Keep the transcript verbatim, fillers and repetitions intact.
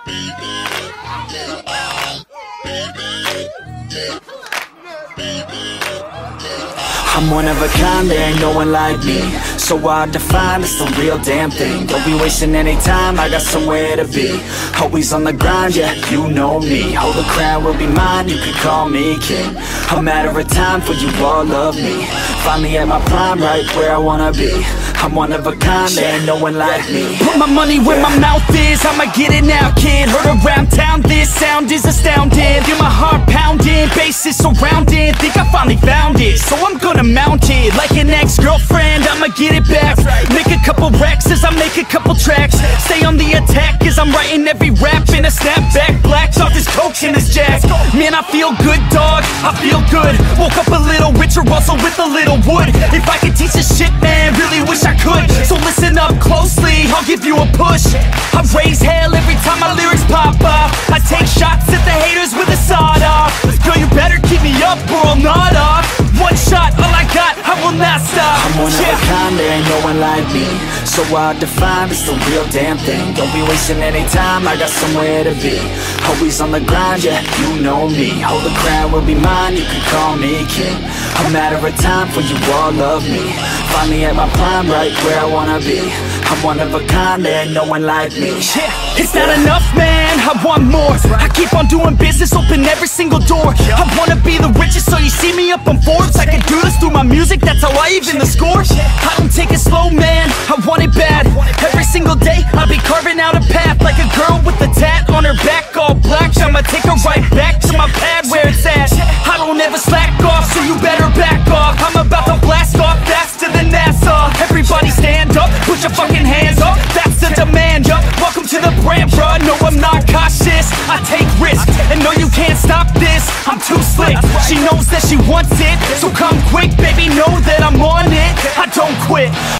I'm one of a kind, there ain't no one like me. So hard to find, it's the real damn thing. Don't be wasting any time, I got somewhere to be. Always on the grind, yeah, you know me. Hold the crown will be mine, you can call me king. A matter of time for you all love me. Finally at my prime, right where I wanna be. I'm one of a kind, there ain't no one like me. Put my money where my mouth is, I'ma get it now, kid. Heard around town, this sound is astounding. Feel my heart pounding, bass is surrounding. Think I finally found it, so I'm gonna mount it. Like an ex-girlfriend, I'ma get it back. Make a couple racks as I make a couple tracks. Stay on the attack as I'm writing every rap. In a snapback, black, off this coke and this jack. Man, I feel good, dog, I feel good. Woke up a little richer, also with a little wood. If I could teach this shit, man, really wish I could. So listen up closely, I'll give you a push. I raise hell every time my lyrics pop off. I take shots at the haters with a sawed off. Girl, you better keep me up or I'll nod off. One shot, all I got, I will not stop. I'm one yeah. of a kind, there ain't no one like me. So hard to find, it's the real damn thing. Don't be wasting any time, I got somewhere to be. Always on the grind, yeah, you know me. Hold the crown will be mine, you can call me king. A matter of time for you all love me. Find me at my prime, right where I wanna be. I'm one of a kind, there ain't no one like me. Yeah, it's not enough, man, I want more. I keep on doing business, open every single door. I wanna be the richest, so you see me up on Forbes. I can do this through my music, that's how I even the score. I don't take it slow, man, I want it bad. Every single day, I'll be carving out a path. Like a girl with a tat on her back, all black. I'ma take her right back to my pad where it's at. I don't ever slack off, so you better back off. I'm about to blast off faster than NASA. Everybody stand up, put your fucking hands up, that's the demand, yup. Welcome to the brand, bruh, no I'm not cautious. I take risks, and no you can't stop this, I'm too slick. She knows that she wants it, so come